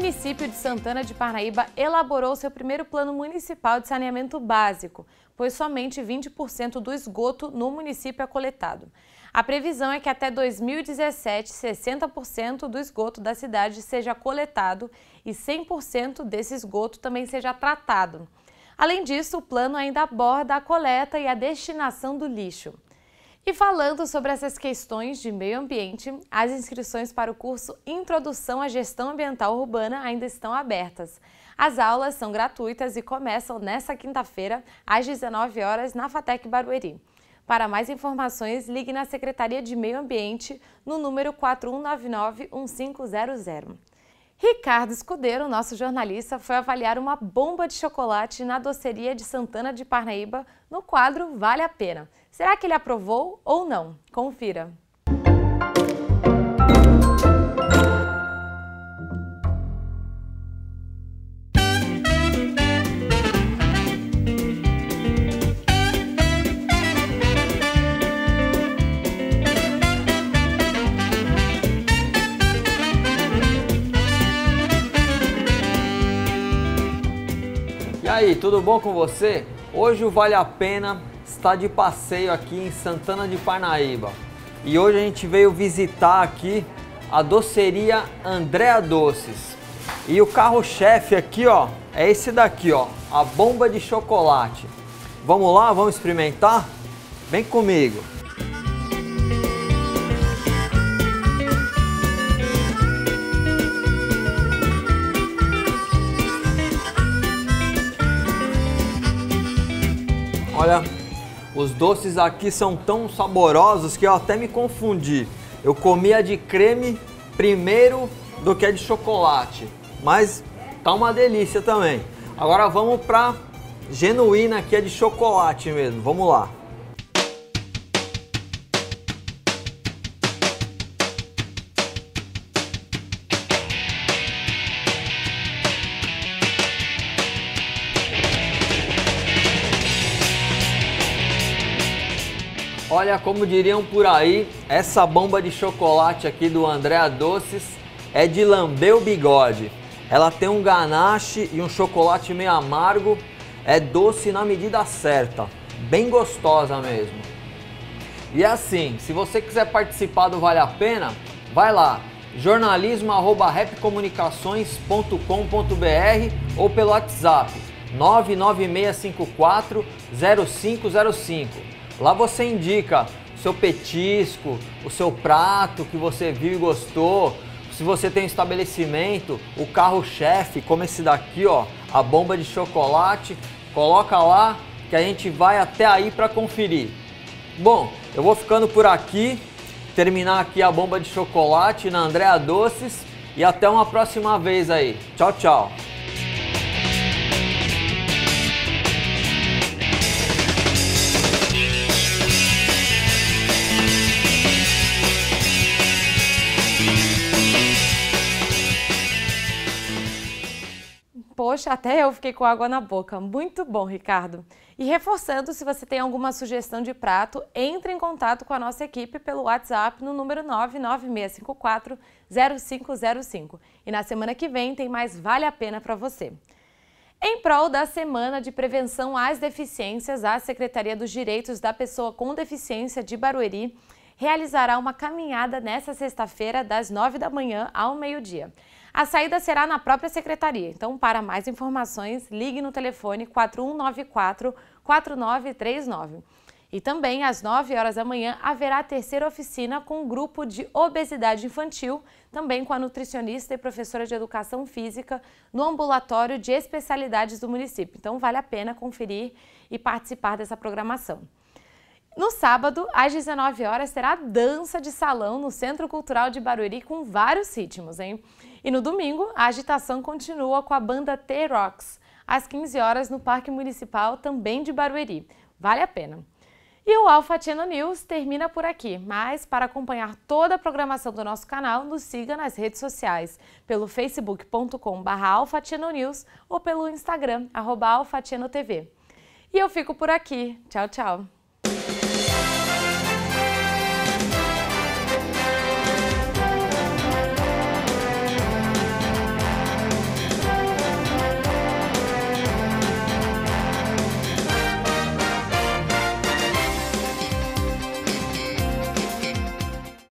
município de Santana de Parnaíba elaborou seu primeiro plano municipal de saneamento básico, pois somente 20% do esgoto no município é coletado. A previsão é que até 2017, 60% do esgoto da cidade seja coletado e 100% desse esgoto também seja tratado. Além disso, o plano ainda aborda a coleta e a destinação do lixo. E falando sobre essas questões de meio ambiente, as inscrições para o curso Introdução à Gestão Ambiental Urbana ainda estão abertas. As aulas são gratuitas e começam nesta quinta-feira, às 19 horas, na FATEC Barueri. Para mais informações, ligue na Secretaria de Meio Ambiente no número 4199-1500. Ricardo Escudeiro, nosso jornalista, foi avaliar uma bomba de chocolate na doceria de Santana de Parnaíba no quadro Vale a Pena. Será que ele aprovou ou não? Confira! E aí, tudo bom com você? Hoje o Vale a Pena está de passeio aqui em Santana de Parnaíba. E hoje a gente veio visitar aqui a doceria Andréa Doces. E o carro-chefe aqui, ó, é esse daqui, ó, a bomba de chocolate. Vamos lá, vamos experimentar? Vem comigo. Olha, os doces aqui são tão saborosos que eu até me confundi. Eu comi a de creme primeiro do que a de chocolate, mas tá uma delícia também. Agora vamos pra genuína, que é de chocolate mesmo. Vamos lá. Olha, como diriam por aí, essa bomba de chocolate aqui do Andréa Doces é de lamber o bigode. Ela tem um ganache e um chocolate meio amargo, é doce na medida certa, bem gostosa mesmo. E é assim, se você quiser participar do Vale a Pena, vai lá, jornalismo@rapcomunicações.com.br ou pelo WhatsApp 996540505. Lá você indica o seu petisco, o seu prato que você viu e gostou. Se você tem um estabelecimento, o carro-chefe, como esse daqui, ó, a bomba de chocolate, coloca lá que a gente vai até aí para conferir. Bom, eu vou ficando por aqui, terminar aqui a bomba de chocolate na Andréa Doces e até uma próxima vez aí. Tchau, tchau! Poxa, até eu fiquei com água na boca. Muito bom, Ricardo. E reforçando, se você tem alguma sugestão de prato, entre em contato com a nossa equipe pelo WhatsApp no número 996540505. E na semana que vem tem mais Vale a Pena para você. Em prol da Semana de Prevenção às Deficiências, a Secretaria dos Direitos da Pessoa com Deficiência de Barueri realizará uma caminhada nesta sexta-feira, das 9 da manhã ao meio-dia. A saída será na própria secretaria, então para mais informações, ligue no telefone 4194-4939. E também às 9 horas da manhã haverá a terceira oficina com um grupo de obesidade infantil, também com a nutricionista e professora de educação física no ambulatório de especialidades do município. Então vale a pena conferir e participar dessa programação. No sábado, às 19 horas, terá dança de salão no Centro Cultural de Barueri com vários ritmos, hein? E no domingo, a agitação continua com a banda T-Rocks, às 15 horas no Parque Municipal, também de Barueri. Vale a pena. E o Alpha Channel News termina por aqui, mas para acompanhar toda a programação do nosso canal, nos siga nas redes sociais, pelo facebook.com/alphachannelnews ou pelo Instagram, @alphachanneltv. E eu fico por aqui. Tchau, tchau!